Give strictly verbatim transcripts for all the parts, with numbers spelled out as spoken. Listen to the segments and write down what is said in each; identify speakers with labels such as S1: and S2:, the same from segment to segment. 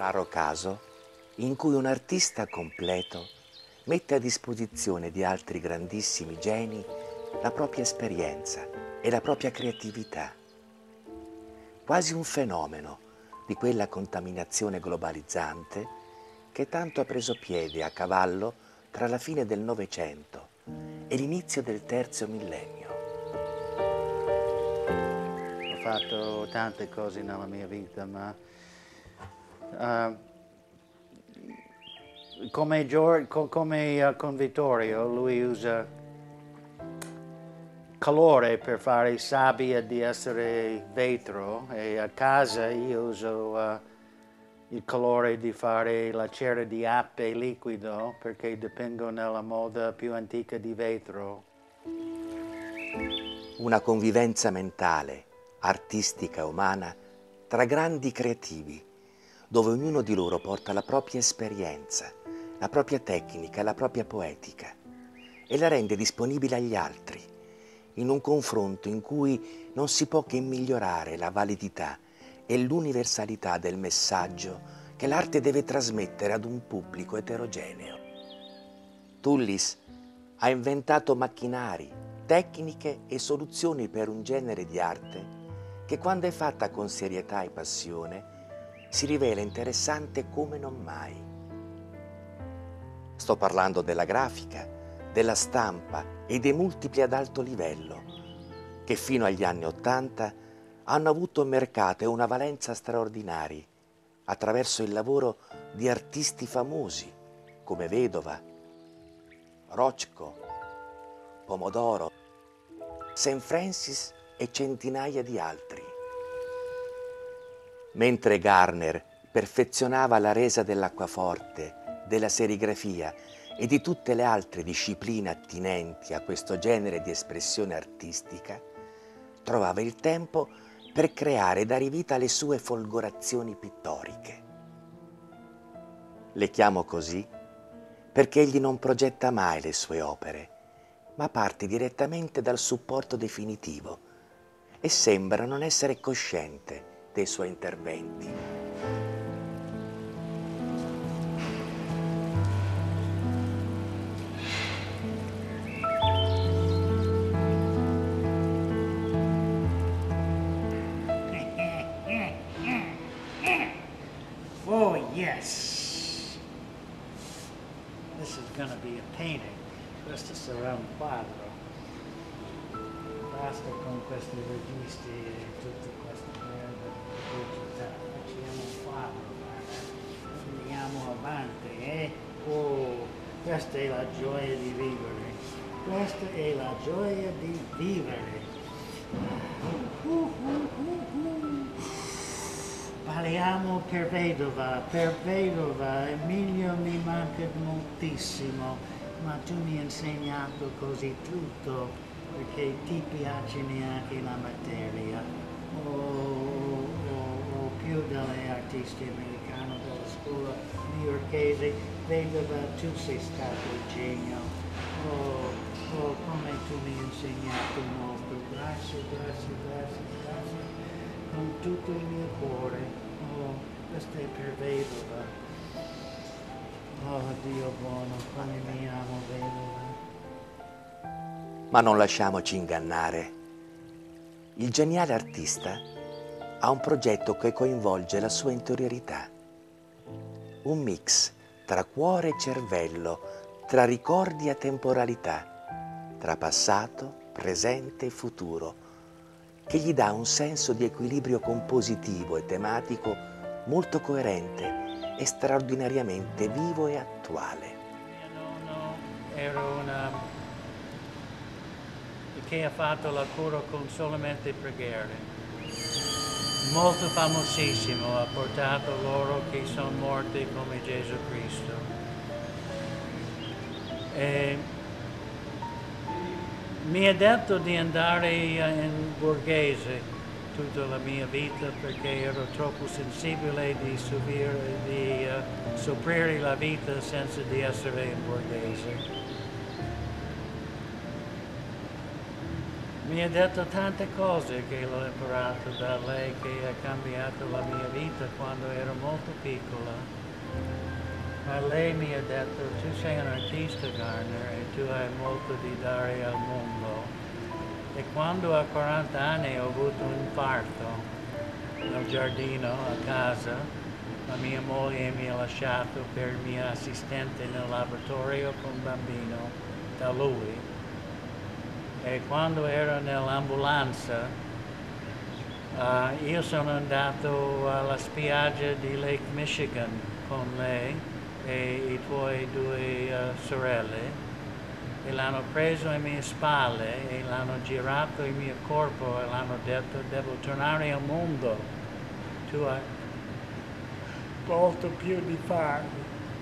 S1: Raro caso in cui un artista completo mette a disposizione di altri grandissimi geni la propria esperienza e la propria creatività. Quasi un fenomeno di quella contaminazione globalizzante che tanto ha preso piede a cavallo tra la fine del Novecento e l'inizio del terzo millennio.
S2: Ho fatto tante cose nella mia vita, ma uh, come, George, co come uh, con Vittorio, lui usa calore per fare sabbia di essere vetro, e a casa io uso uh, il calore di fare la cera di ape liquido, perché dipingo nella moda più antica di vetro.
S1: Una convivenza mentale, artistica e umana tra grandi creativi, dove ognuno di loro porta la propria esperienza, la propria tecnica, la propria poetica e la rende disponibile agli altri, in un confronto in cui non si può che migliorare la validità e l'universalità del messaggio che l'arte deve trasmettere ad un pubblico eterogeneo. Tullis ha inventato macchinari, tecniche e soluzioni per un genere di arte che, quando è fatta con serietà e passione, si rivela interessante come non mai. Sto parlando della grafica, della stampa e dei multipli ad alto livello, che fino agli anni Ottanta hanno avuto un mercato e una valenza straordinari attraverso il lavoro di artisti famosi come Vedova, Rothko, Pomodoro, Saint Francis e centinaia di altri. Mentre Garner perfezionava la resa dell'acquaforte, della serigrafia e di tutte le altre discipline attinenti a questo genere di espressione artistica, trovava il tempo per creare e dare vita alle sue folgorazioni pittoriche. Le chiamo così perché egli non progetta mai le sue opere, ma parte direttamente dal supporto definitivo e sembra non essere cosciente dei suoi interventi.
S2: Oh, yes. This is going to be a painting. Questo sarà un quadro. Basta con questi registi e tutte queste merda di digità. Facciamo un quadro, guarda. Andiamo avanti, eh? Oh, questa è la gioia di vivere. Questa è la gioia di vivere. Uh, uh, uh, uh. Parliamo per Vedova, per Vedova. Emilio mi manca moltissimo, ma tu mi hai insegnato così tutto, perché ti piace neanche la materia. O oh, oh, oh, più delle artisti americane della scuola newyorkese, Vedova, tu sei stato il genio. Oh, oh, come tu mi hai insegnato molto. Grazie, grazie, grazie, grazie. Con tutto il mio cuore. Oh, questo è per Vedova. Oh, Dio buono, come mi amo Vedova.
S1: Ma non lasciamoci ingannare. Il geniale artista ha un progetto che coinvolge la sua interiorità. Un mix tra cuore e cervello, tra ricordi e temporalità, tra passato, presente e futuro, che gli dà un senso di equilibrio compositivo e tematico molto coerente e straordinariamente vivo e attuale.
S2: Mio nonno era una che ha fatto la cura con solamente preghiere. Molto famosissimo, ha portato loro che sono morti come Gesù Cristo. E mi ha detto di andare in borghese tutta la mia vita perché ero troppo sensibile di subire, di uh, soffrire la vita senza di essere in borghese. Mi ha detto tante cose che l'ho imparato da lei, che ha cambiato la mia vita quando ero molto piccola. Ma lei mi ha detto, tu sei un artista, Garner, e tu hai molto di dare al mondo. E quando a quaranta anni ho avuto un infarto nel giardino a casa, la mia moglie mi ha lasciato per il mio assistente nel laboratorio con un bambino da lui. E quando ero nell'ambulanza, uh, io sono andato alla spiaggia di Lake Michigan con lei e i tuoi due uh, sorelle e l'hanno preso alle mie spalle e l'hanno girato il mio corpo e l'hanno detto devo tornare al mondo, tu hai molto più di farmi.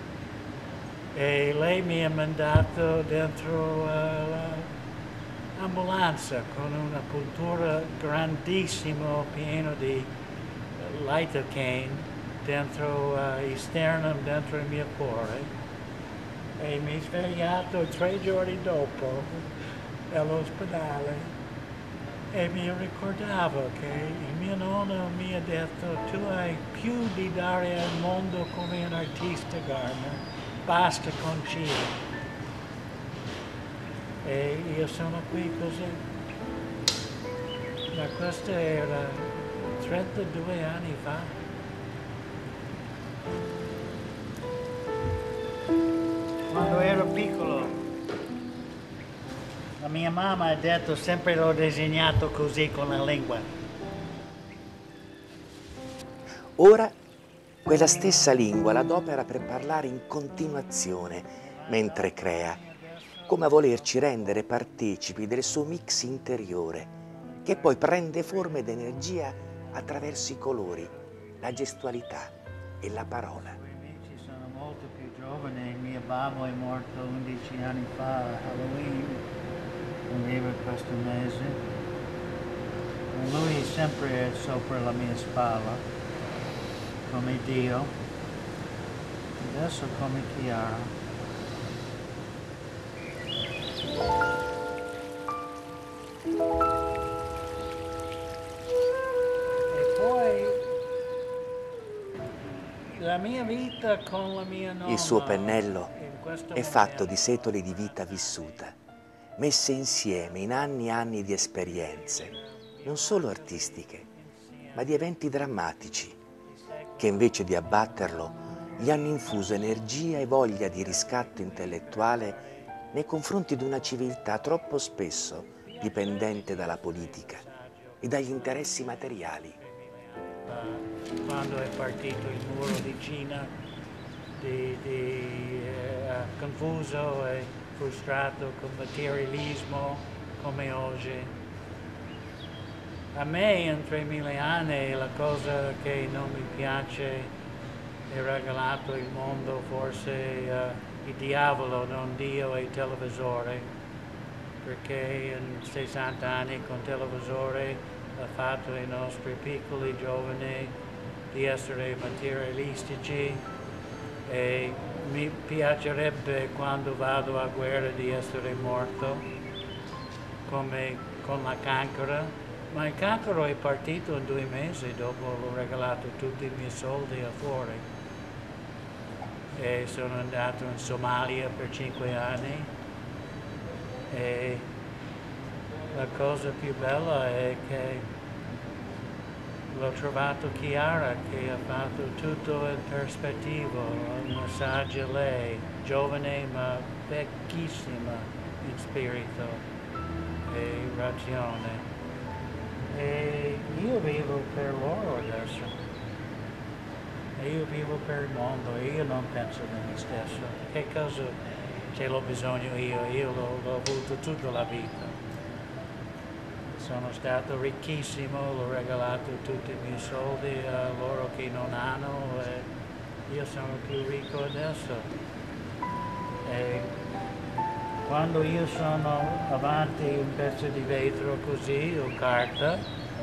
S2: E lei mi ha mandato dentro uh, la ambulanza con una puntura grandissima piena di lidocaine dentro uh, il sternum, dentro il mio cuore e mi ho svegliato tre giorni dopo all'ospedale e mi ricordavo che il mio nonno mi ha detto tu hai più di dare al mondo come un artista, Garner, basta con Cile. E io sono qui così. Ma questo era trentadue anni fa. Quando ero piccolo, la mia mamma ha detto sempre l'ho disegnato così con la lingua.
S1: Ora quella stessa lingua l'adopera per parlare in continuazione mentre crea, come a volerci rendere partecipi del suo mix interiore, che poi prende forma ed energia attraverso i colori, la gestualità e la parola.
S2: I miei amici sono molto più giovani, mio babbo è morto undici anni fa a Halloween, viveva questo mese, e lui sempre è sopra la mia spalla, come Dio, adesso come Chiara. E poi la mia vita con la mia nonna.
S1: Il suo pennello
S2: in questo
S1: è fatto
S2: momento-
S1: di setoli di vita vissuta, messe insieme in anni e anni di esperienze, non solo artistiche, ma di eventi drammatici, che invece di abbatterlo gli hanno infuso energia e voglia di riscatto intellettuale nei confronti di una civiltà troppo spesso dipendente dalla politica e dagli interessi materiali.
S2: Uh, quando è partito il muro di Cina, di, di, eh, confuso e frustrato con materialismo come oggi. A me in tremila anni la cosa che non mi piace è regalato il mondo, forse uh, il diavolo, non Dio e il televisore, perché in sessanta anni con televisore ha fatto i nostri piccoli giovani di essere materialistici e mi piacerebbe quando vado a guerra di essere morto come con la cancro, ma il cancro è partito in due mesi dopo l'ho regalato tutti i miei soldi a fuori e sono andato in Somalia per cinque anni e la cosa più bella è che l'ho trovato Chiara che ha fatto tutto in prospettiva, un messaggio a lei, giovane ma vecchissima in spirito e ragione. E io vivo per loro adesso. E io vivo per il mondo e io non penso di me stesso. Che cosa ce l'ho bisogno io? Io l'ho, l'ho avuto tutta la vita. Sono stato ricchissimo, l'ho regalato tutti i miei soldi a loro che non hanno e io sono più ricco adesso. E quando io sono avanti un pezzo di vetro così o carta,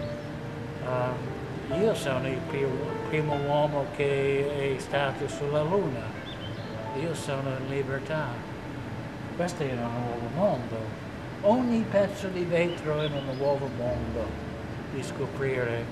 S2: uh, io sono il più, primo uomo che è stato sulla Luna. Io sono in libertà. Questo è un nuovo mondo. ogni pezzo di vetro in un nuovo mondo di scoprire.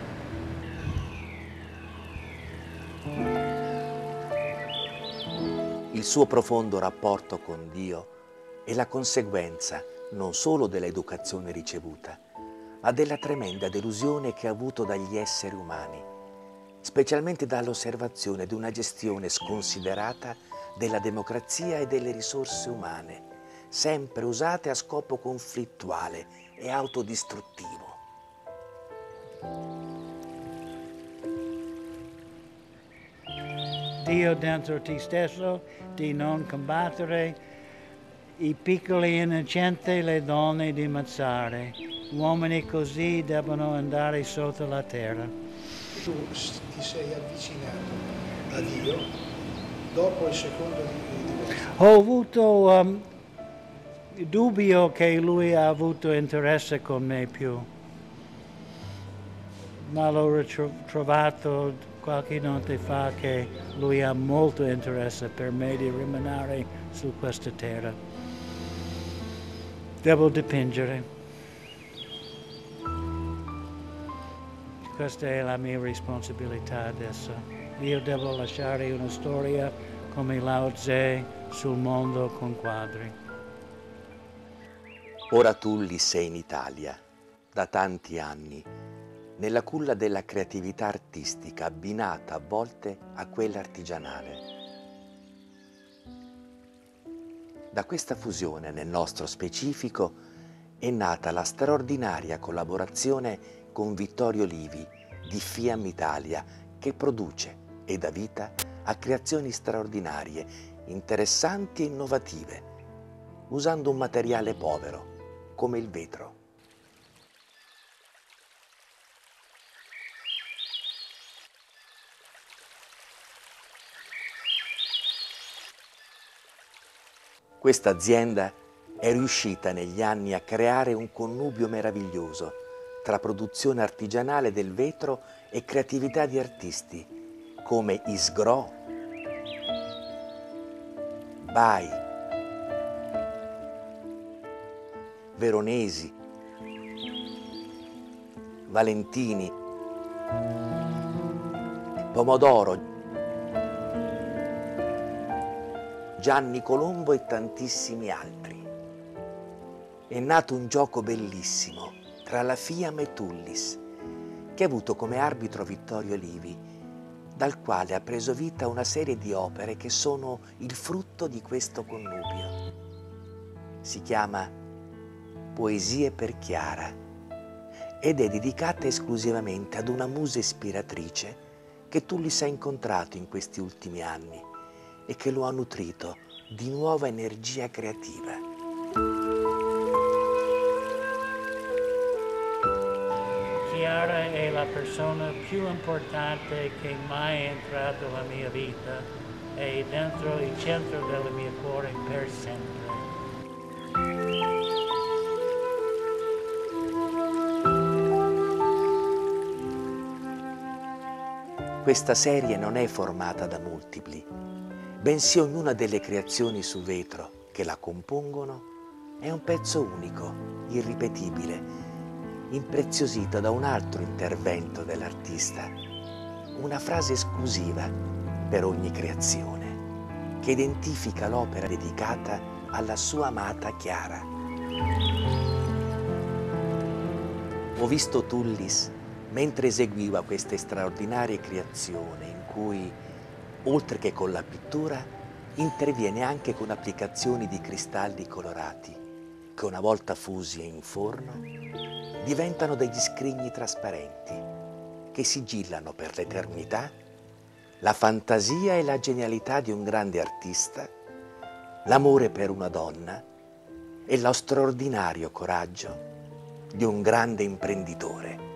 S1: Il suo profondo rapporto con Dio è la conseguenza non solo dell'educazione ricevuta, ma della tremenda delusione che ha avuto dagli esseri umani, specialmente dall'osservazione di una gestione sconsiderata della democrazia e delle risorse umane, sempre usate a scopo conflittuale e autodistruttivo.
S2: Dio dentro te stesso, di non combattere, i piccoli innocenti, le donne di ammazzare. Uomini così debbono andare sotto la terra.
S3: Tu ti sei avvicinato a Dio dopo il secondo divorzio.
S2: Ho avuto um, dubbio che lui ha avuto interesse con me più, ma l'ho ritrovato qualche notte fa che lui ha molto interesse per me di rimanere su questa terra. Devo dipingere. Questa è la mia responsabilità adesso. Io devo lasciare una storia come Lao Tse sul mondo con quadri.
S1: Ora Tullis sei in Italia, da tanti anni, nella culla della creatività artistica abbinata a volte a quella artigianale. Da questa fusione, nel nostro specifico, è nata la straordinaria collaborazione con Vittorio Livi di Fiam Italia, che produce e dà vita a creazioni straordinarie, interessanti e innovative, usando un materiale povero, come il vetro. Questa azienda è riuscita negli anni a creare un connubio meraviglioso tra produzione artigianale del vetro e creatività di artisti come Isgro, Bai, Veronesi, Valentini, Pomodoro, Gianni Colombo e tantissimi altri. È nato un gioco bellissimo tra la Fiam e Tullis, che ha avuto come arbitro Vittorio Livi, dal quale ha preso vita una serie di opere che sono il frutto di questo connubio. Si chiama Poesie per Chiara ed è dedicata esclusivamente ad una musa ispiratrice che Tullis ha incontrato in questi ultimi anni e che lo ha nutrito di nuova energia creativa.
S2: Chiara è la persona più importante che mai è entrata nella mia vita e dentro il centro del mio cuore per sempre.
S1: Questa serie non è formata da multipli, bensì ognuna delle creazioni su vetro che la compongono è un pezzo unico, irripetibile, impreziosito da un altro intervento dell'artista, una frase esclusiva per ogni creazione, che identifica l'opera dedicata alla sua amata Chiara. Ho visto Tullis mentre eseguiva queste straordinarie creazioni in cui, oltre che con la pittura, interviene anche con applicazioni di cristalli colorati che una volta fusi in forno diventano degli scrigni trasparenti che sigillano per l'eternità la fantasia e la genialità di un grande artista, l'amore per una donna e lo straordinario coraggio di un grande imprenditore.